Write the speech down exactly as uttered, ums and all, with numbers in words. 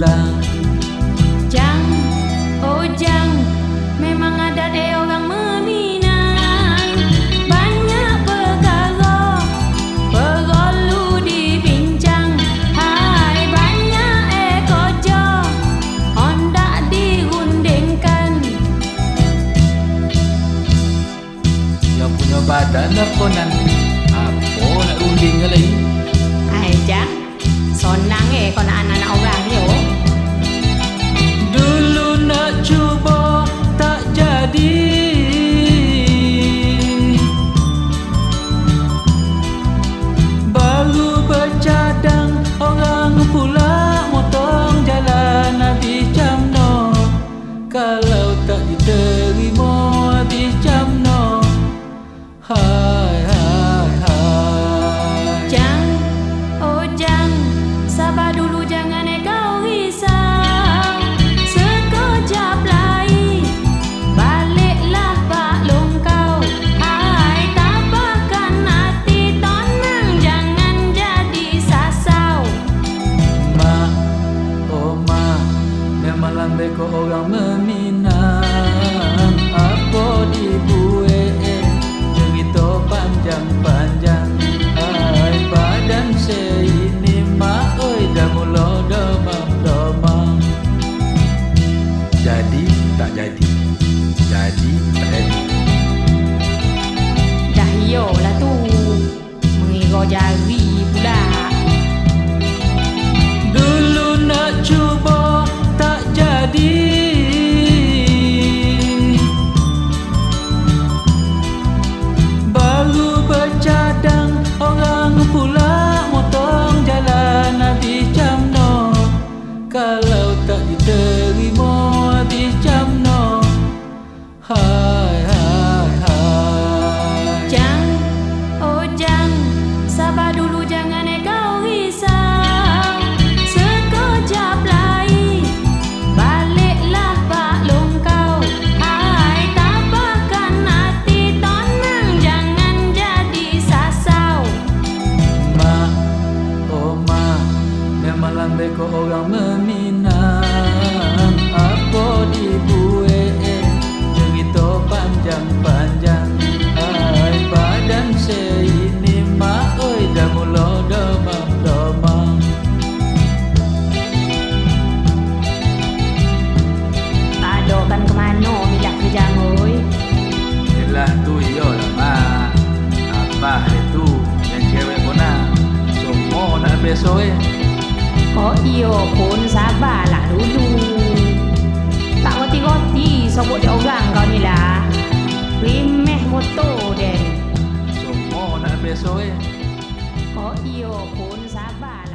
pulang. Jang, oh jang, memang adat eh orang Meminang. Banyak perkara perlu dibincang. Hai, banyak eh kerja hendak dirundingkan. Yang punya badan apa nan? Apa nak rundingnya lagi? Hai jang, sonang eh kau nak anak-anak orang ni oh. Dulu nak cuba tak jadi, baru bercadang orang pula motong jalan habis camno. Kalau tak diterima habis camno. Hai hai hai. Jang, oh jang, sabar dulu jangan eh kau risau. Sekejap lagi baliklah Pak Long kau. Hai, tabahkan hati tonang, jangan jadi sasau. Mak, oh mak, memang lambe ko orang Meminang. Apa dibuat cerita panjang-panjang. Hai, badan saya ini mak, oi dah mula demam-demam. Jadi tak jadi, jadi tak jadi. Dah iyalah tu, mengira jari pula. Dulu nak cuba tak jadi, baru bercadang orang pula motong jalan habis camno. Kalau tak diterima habis camno. Hai hai hai. Jang, oh jang, sabar dulu jangan eh kau risau. Sekejap lagi baliklah Pak Long kau. Hai, tabahkan hati tonang, jangan jadi sasau. Mak, oh mak, memang lambe ko orang Meminang. Apa dibuat cerita panjang-panjang. Hai, badan saya ini mak, oi dah mula demam-demam. Tak ada kan ke mana milah ke jang oi. Yelah tu iyalah mak. Apa itu yang cewek pun nak. Semua nak besok eh. Oh iyo pun sabarlah dulu. Tak roti-roti sobok dia orang kau ni lah. Remeh motor den. Semua nak besok eh. Oh iyo pun sabarlah.